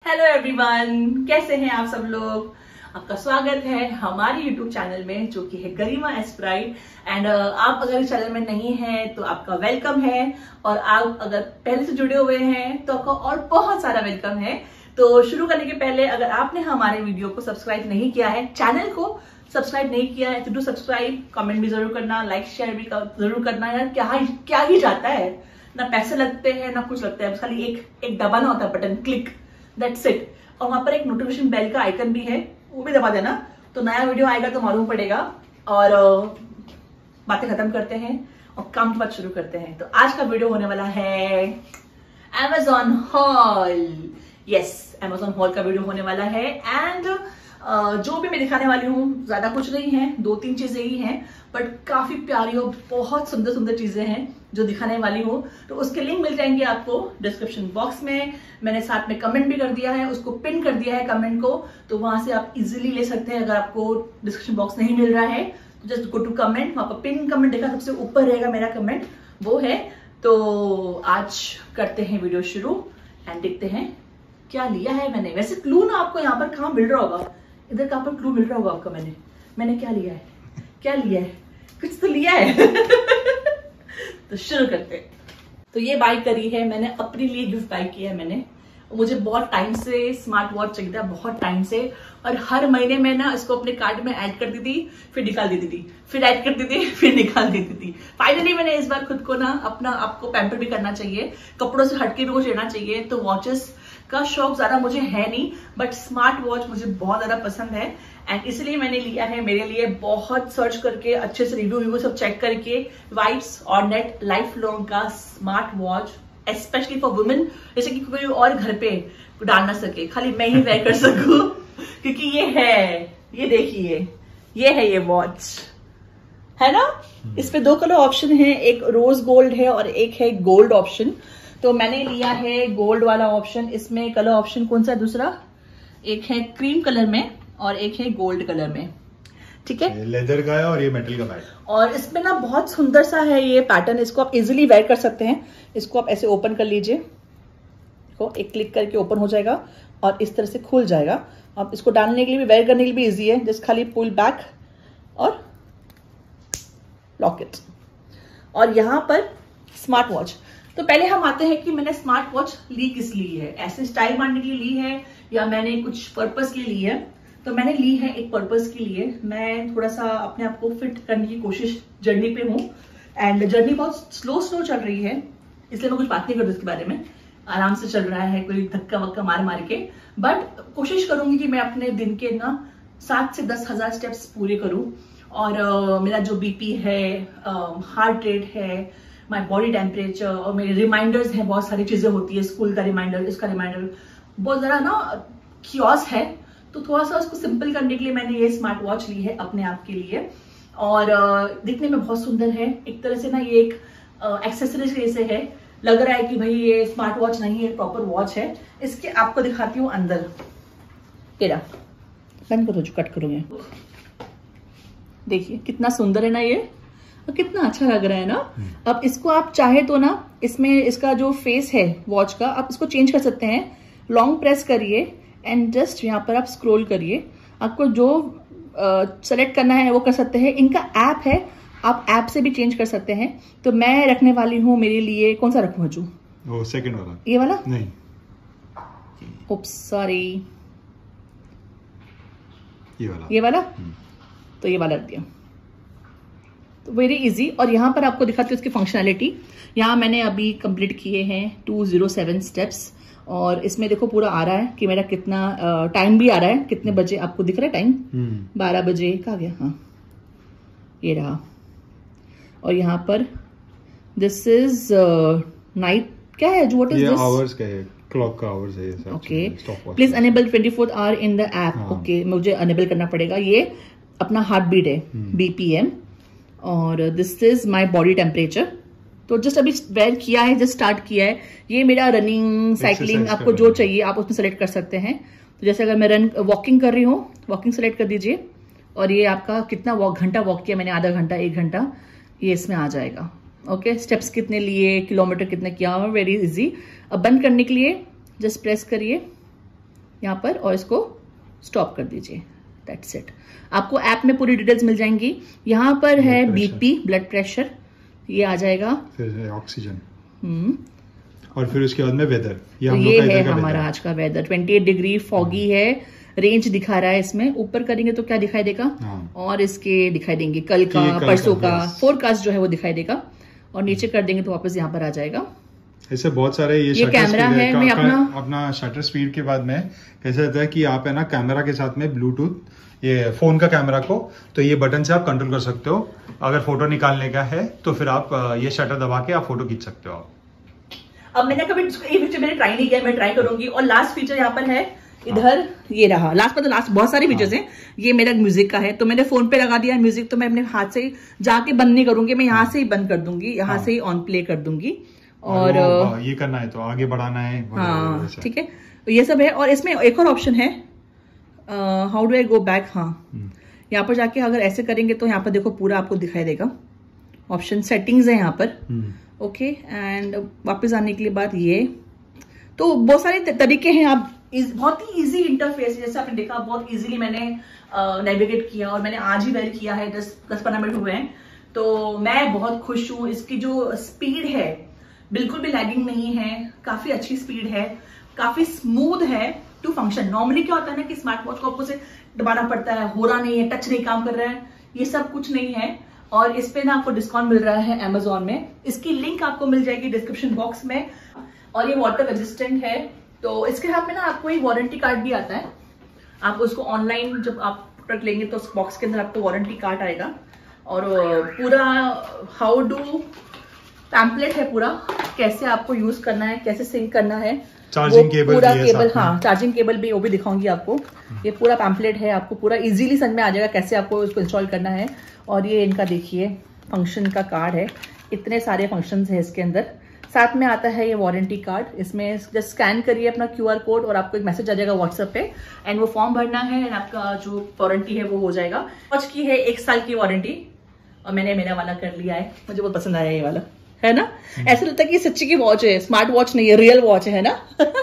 Hello everyone, कैसे हैं आप सब लोग। आपका स्वागत है हमारे यूट्यूब चैनल में जो कि है गरिमा एस्प्राइट। एंड आप अगर इस चैनल में नहीं हैं तो आपका वेलकम है, और आप अगर पहले से जुड़े हुए हैं तो आपका और बहुत सारा वेलकम है। तो शुरू करने के पहले अगर आपने हमारे वीडियो को सब्सक्राइब नहीं किया है, चैनल को सब्सक्राइब नहीं किया है तो डू सब्सक्राइब, कमेंट भी जरूर करना, लाइक शेयर भी जरूर करना। यार क्या ही जाता है, ना पैसे लगते हैं ना कुछ लगता है, बस खाली एक दबाना होता है बटन, क्लिक, दैट्स इट। और वहां पर एक नोटिफिकेशन बेल का आइकन भी है, वो भी दबा देना, तो नया वीडियो आएगा तो मालूम पड़ेगा। और बातें खत्म करते हैं और काम की बात शुरू करते हैं। तो आज का वीडियो होने वाला है Amazon hall. Yes, Amazon hall का वीडियो होने वाला है। एंड जो भी मैं दिखाने वाली हूँ ज्यादा कुछ नहीं है, 2-3 चीजें ही हैं, बट काफी प्यारी और बहुत सुंदर सुंदर चीजें हैं जो दिखाने वाली हूँ। तो उसके लिंक मिल जाएंगे आपको डिस्क्रिप्शन बॉक्स में। मैंने साथ में कमेंट भी कर दिया है, उसको पिन कर दिया है कमेंट को, तो वहां से आप इजीली ले सकते हैं। अगर आपको डिस्क्रिप्शन बॉक्स नहीं मिल रहा है तो जस्ट गो टू कमेंट, वहां पर पिन कमेंट देखा सबसे ऊपर रहेगा मेरा कमेंट, वो है। तो आज करते हैं वीडियो शुरू एंड देखते हैं क्या लिया है मैंने। वैसे क्लू ना आपको यहाँ पर कहाँ मिल रहा होगा, इधर कहाँ पर क्लू मिल रहा होगा आपको। मैंने क्या लिया है, कुछ तो लिया है। तो शुरू करते हैं। तो ये बाय करी है मैंने, अपने लिए गिफ्ट बाय किया है मैंने। मुझे बहुत टाइम से स्मार्ट वॉच चाहिए था, बहुत टाइम से, और हर महीने में ना इसको अपने कार्ड में ऐड करती थी, फिर निकाल देती थी, फिर ऐड करती थी, फिर निकाल देती थी। फाइनली मैंने इस बार खुद को ना अपना आपको पैम्पर भी करना चाहिए, कपड़ों से हटके भी कुछ लेना चाहिए। तो वॉचेस का शौक ज्यादा मुझे है नहीं, बट स्मार्ट वॉच मुझे बहुत ज्यादा पसंद है। एंड इसलिए मैंने लिया है मेरे लिए, बहुत सर्च करके अच्छे से रिव्यू सब चेक करके, वाइब्स और नेट लाइफ लॉन्ग का smart watch, specially for women, जैसे कि कोई और घर पे डाल ना सके, खाली मैं ही वेयर कर सकूं। क्योंकि ये देखिए, ये है ये वॉच, है ना। इस पे 2 कलर ऑप्शन है, एक रोज गोल्ड है और एक है गोल्ड ऑप्शन। तो मैंने लिया है गोल्ड वाला ऑप्शन। इसमें कलर ऑप्शन कौन सा है दूसरा, एक है क्रीम कलर में और एक है गोल्ड कलर में, ठीक है। लेदर का है और ये मेटल का है। और इसमें ना बहुत सुंदर सा है ये पैटर्न, इसको आप इजीली वेयर कर सकते हैं। इसको आप ऐसे ओपन कर लीजिए, देखो एक क्लिक करके ओपन हो जाएगा और इस तरह से खुल जाएगा। अब इसको डालने के लिए भी, वेयर करने के लिए भी इजी है, जस्ट खाली पुल बैक और लॉक इट। और यहाँ पर स्मार्ट वॉच। तो पहले हम आते हैं कि मैंने स्मार्ट वॉच ली किस लिए है, ऐसे स्टाइल मारने के लिए ली है या मैंने कुछ पर्पस के लिए ली है। तो मैंने ली है एक पर्पस के लिए। मैं थोड़ा सा अपने आप को फिट करने की कोशिश जर्नी पे हूँ, एंड जर्नी बहुत स्लो चल रही है, इसलिए मैं कुछ बात नहीं कर रही उसके बारे में। आराम से चल रहा है, कोई धक्का वक्का मार के, बट कोशिश करूंगी कि मैं अपने दिन के ना 7 से 10 हजार स्टेप्स पूरे करूं। और मेरा जो बीपी है, हार्ट रेट है, माय बॉडी टेम्परेचर, और मेरे रिमाइंडर्स हैं, बहुत सारी चीजें होती है, स्कूल का रिमाइंडर, इसका रिमाइंडर, बहुत जरा ना क्योस है। तो थोड़ा सा उसको सिंपल करने के लिए मैंने ये स्मार्ट वॉच ली है अपने आप के लिए। और दिखने में बहुत सुंदर है, एक तरह से ना ये एक एक्सेसरीज जैसे है, लग रहा है कि भाई ये स्मार्ट वॉच नहीं है, प्रॉपर वॉच है। इसके आपको दिखाती हूँ अंदर, तेरा बंद करो जो कट करूंगी, देखिए कितना सुंदर है ना ये, और कितना अच्छा लग रहा है ना। अब इसको आप चाहे तो ना, इसमें इसका जो फेस है वॉच का, आप इसको चेंज कर सकते हैं। लॉन्ग प्रेस करिए एंड जस्ट यहाँ पर आप स्क्रॉल करिए, आपको जो सेलेक्ट करना है वो कर सकते हैं। इनका ऐप है, आप ऐप से भी चेंज कर सकते हैं। तो मैं रखने वाली हूँ मेरे लिए, कौन सा रखूं हजू, वो सेकंड वाला, ये वाला नहीं, ओप्स सॉरी, ये वाला। तो ये वाला रख दिया। तो वेरी इजी। और यहाँ पर आपको दिखाती हूँ इसकी फंक्शनैलिटी। यहाँ मैंने अभी कंप्लीट किए हैं 207 स्टेप्स, और इसमें देखो पूरा आ रहा है कि मेरा कितना टाइम भी आ रहा है, कितने बजे आपको दिख रहा है टाइम, 12 बजे कहाँ गया, हाँ ये रहा। और यहाँ पर दिस इज नाइट, क्या है, व्हाट इज दिस, आवर्स का है, क्लॉक का आवर्स है ये। Okay, please enable 24th hour in the app. Okay, मुझे अनेबल करना पड़ेगा। ये अपना हार्ट बीट है, BPM, और this is my body temperature. तो जस्ट अभी वेयर किया है, जस्ट स्टार्ट किया है। ये मेरा रनिंग, साइकिलिंग, आपको जो चाहिए आप उसमें सेलेक्ट कर सकते हैं। तो जैसे अगर मैं वॉकिंग कर रही हूँ, वॉकिंग सेलेक्ट कर दीजिए, और ये आपका कितना घंटा वॉक किया मैंने, आधा घंटा, 1 घंटा, ये इसमें आ जाएगा। ओके, स्टेप्स कितने लिए, किलोमीटर कितने किया, वेरी इजी। अब बंद करने के लिए जस्ट प्रेस करिए यहाँ पर और इसको स्टॉप कर दीजिए। That's it. आपको ऐप में पूरी डिटेल्स मिल जाएंगी। यहाँ पर है बीपी, ब्लड प्रेशर, ये आ जाएगा, फिर ऑक्सीजन, और फिर उसके बाद में वेदर। ये है हमारा आज का वेदर। 28 डिग्री, फॉगी है, रेंज दिखा रहा है इसमें। ऊपर करेंगे तो क्या दिखाई देगा, और इसके दिखाई देंगे कल का, परसों का फोरकास्ट जो है वो दिखाई देगा, और नीचे कर देंगे तो वापस यहाँ पर आ जाएगा। ऐसे बहुत सारे ये कैमरा है। मैं अपना शटर स्पीड के बाद में कैसे रहता है कि आप है ना कैमरा के साथ में ब्लूटूथ, ये फोन का कैमरा को, तो ये बटन से आप कंट्रोल कर सकते हो। अगर फोटो निकालने का है तो फिर आप ये शटर दबा के आप फोटो खींच सकते हो। अब मैंने कभी ये फीचर मैंने ट्राई नहीं किया, मैं ट्राई करूंगी। और लास्ट फीचर यहाँ पर है इधर, ये रहा लास्ट पर। तो लास्ट बहुत सारे फीचर्स हैं। ये मेरा म्यूजिक का है, तो मैंने फोन पे लगा दिया म्यूजिक, तो मैं अपने हाथ से जाके बंद नहीं करूंगी, मैं यहाँ से ही बंद कर दूंगी, यहाँ से ही ऑन प्ले कर दूंगी। और ये करना है तो आगे बढ़ाना है, हाँ ठीक है, ये सब है। और इसमें एक और ऑप्शन है, how do I go back. हाँ, यहाँ पर जाके अगर ऐसे करेंगे तो यहाँ पर देखो पूरा आपको दिखाई देगा ऑप्शन, सेटिंग्स है यहाँ पर। ओके, एंड वापस आने के लिए बाद ये, तो बहुत सारे तरीके हैं। आप बहुत ही इजी इंटरफेस, जैसे आपने देखा बहुत इजीली मैंने नेविगेट किया, और मैंने आज ही वेयर किया है, 10-15 मिनट हुए हैं, तो मैं बहुत खुश हूँ। इसकी जो स्पीड है बिल्कुल भी लैगिंग नहीं है, काफी अच्छी स्पीड है, काफी स्मूथ है टू फंक्शन। नॉर्मली क्या होता है ना कि स्मार्ट वॉच को आपको से दबाना पड़ता है, हो रहा नहीं है, टच नहीं काम कर रहा है, ये सब कुछ नहीं है। और इस पे ना आपको डिस्काउंट मिल रहा है Amazon में, इसकी लिंक आपको मिल जाएगी डिस्क्रिप्शन बॉक्स में। और ये वाटर रेजिस्टेंट है, तो इसके साथ में ना आपको एक वारंटी कार्ड भी आता है। आप उसको ऑनलाइन जब आप प्रोडक्ट लेंगे तो उस बॉक्स के अंदर आपको वारंटी कार्ड आएगा, और पूरा हाउ डू पैम्पलेट है पूरा, कैसे आपको यूज करना है, कैसे सिंक करना है, चार्जिंग केबल, पूरा केबल, हाँ चार्जिंग केबल भी, वो भी दिखाऊंगी आपको। ये पूरा पैम्पलेट है, आपको पूरा इजीली समझ में आ जाएगा कैसे आपको उसको इंस्टॉल करना है। और ये इनका देखिए फंक्शन का कार्ड है, इतने सारे फंक्शंस है इसके अंदर। साथ में आता है ये वारंटी कार्ड, इसमें जस्ट स्कैन करिए अपना QR कोड और आपको एक मैसेज आ जाएगा व्हाट्सएप पे, एंड वो फॉर्म भरना है, एंड आपका जो वारंटी है वो हो जाएगा। वॉच की है 1 साल की वारंटी, और मैंने मेरा वाला कर लिया है, मुझे बहुत पसंद आया ये वाला, है ना। ऐसा लगता है कि सच्ची की वॉच है, स्मार्ट वॉच नहीं है, रियल वॉच है ना।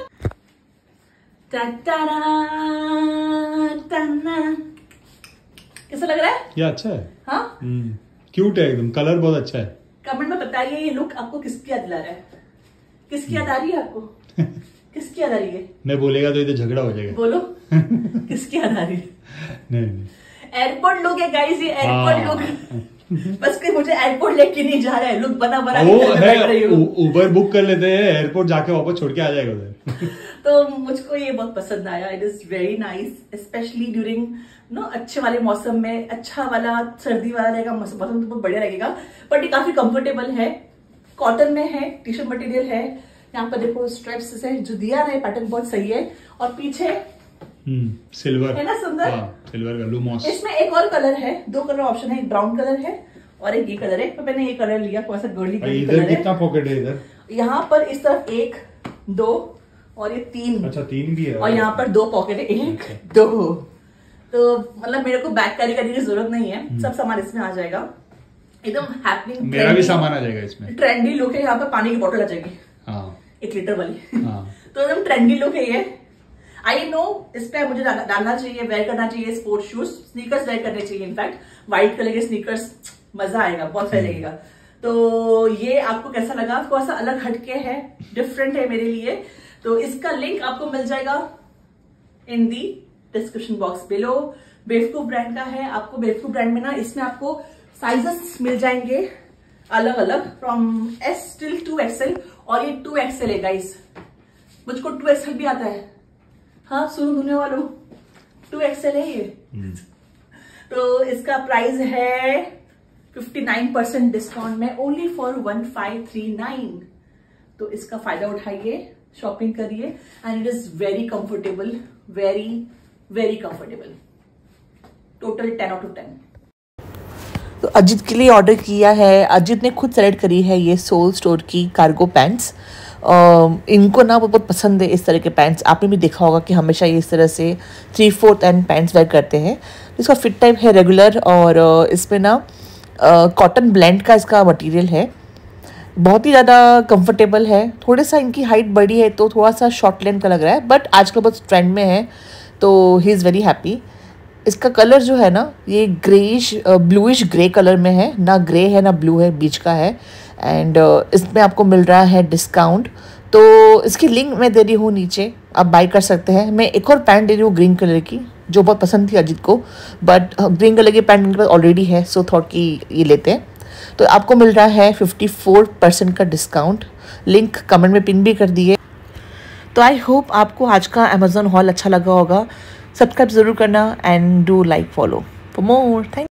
कैसा लग रहा है? ये अच्छा है, हाँ क्यूट है एकदम, कलर बहुत अच्छा है। कमेंट में बताइए ये लुक आपको किसकी याद दिला रहा है, किसकी याद आ रही है आपको? किसकी याद आ रही है? मैं बोलेगा तो इधर झगड़ा हो जाएगा। बोलो किसकी याद आ रही है? नहीं, एयरपोर्ट लुक है गाइस, ये एयरपोर्ट लुक। बस कि मुझे एयरपोर्ट लेके नहीं जा रहा है, लुक बना वो है, उबर बुक कर लेते हैं, एयरपोर्ट जाके वापस छोड़ के आ जाएगा उधर। तो मुझको ये बहुत पसंद आया, it is very nice, specially during अच्छे वाले मौसम में, अच्छा वाला सर्दी वाला रहेगा मौसम तो बहुत बढ़िया लगेगा। बट ये काफी कंफर्टेबल है, कॉटन में है, टी शर्ट मटेरियल है। यहाँ पर देखो स्ट्रेप्स से जो दिया है पैटर्न बहुत सही है, और पीछे सिल्वर है ना, सुंदर सिल्वर का लूमॉस। इसमें एक और कलर है, 2 कलर ऑप्शन है, एक ब्राउन कलर है और एक ये कलर है। तो मैंने ये कलर लिया, थोड़ा सा गर्ली कलर है। इधर कितना पॉकेट है इधर? यहाँ पर इस तरफ 1, 2 और ये 3। अच्छा 3 भी है, और यहाँ पर 2 पॉकेट है, 1, 2। तो मतलब मेरे को बैग कैरी करने की जरूरत नहीं है, सब सामान इसमें आ जाएगा, एकदम हैपनिंग। मेरा भी सामान आ जाएगा इसमें। ट्रेंडी लुक है, यहाँ पर पानी की बोतल आ जाएगी, 1 लीटर वाली। तो एकदम ट्रेंडी लुक है ये। आई नो इस पे मुझे डालना चाहिए, वेयर करना चाहिए स्पोर्ट्स शूज, स्नीकर्स वेयर करने चाहिए, इनफैक्ट व्हाइट कलर के स्नीकर्स, मजा आएगा, बहुत सही लगेगा। तो ये आपको कैसा लगा? थोड़ा सा अलग हटके है, डिफरेंट है मेरे लिए। तो इसका लिंक आपको मिल जाएगा in the description box below. Bewakoof brand का है, आपको बेवकूफ ब्रांड में ना इसमें आपको साइजेस मिल जाएंगे अलग अलग, फ्रॉम S till 2XL, और ये 2XL है गाइस, मुझको 2XL भी आता है। हाँ सुनो दुनिया वालों, 2XL है ये। तो इसका प्राइस है 59% डिस्काउंट में, ओनली फॉर 1539। तो इसका फायदा उठाइए, शॉपिंग करिए, and it is very comfortable, very very comfortable. Total 10 out of 10। तो अजित के लिए ऑर्डर किया है, अजित ने खुद सेलेक्ट करी है ये सोल स्टोर की कार्गो पैंट्स। इनको ना बहुत पसंद है इस तरह के पैंट्स, आपने भी देखा होगा कि हमेशा ये इस तरह से 3/4 एंड पैंट्स वेयर करते हैं। इसका फिट टाइप है रेगुलर, और इसमें ना कॉटन ब्लेंड का इसका मटेरियल है। बहुत ही ज़्यादा कंफर्टेबल है। थोड़ा सा इनकी हाइट बड़ी है तो थोड़ा सा शॉर्ट लेंथ का लग रहा है, बट आजकल बहुत ट्रेंड में है तो ही इज़ वेरी हैप्पी। इसका कलर जो है ना ये ग्रेइश ब्लूइश ग्रे कलर में है, ना ग्रे है ना ब्लू है, बीच का है। एंड इसमें आपको मिल रहा है डिस्काउंट, तो इसकी लिंक मैं दे रही हूँ नीचे, आप बाय कर सकते हैं। मैं एक और पैंट दे रही हूँ ग्रीन कलर की, जो बहुत पसंद थी अजीत को, बट ग्रीन कलर की पैंट इनके पास ऑलरेडी है, सो थॉट कि ये लेते हैं। तो आपको मिल रहा है 54% का डिस्काउंट। लिंक कमेंट में पिन भी कर दिए। तो आई होप आपको आज का अमेजोन हॉल अच्छा लगा होगा। सब्सक्राइब ज़रूर करना and do like follow for more. Thank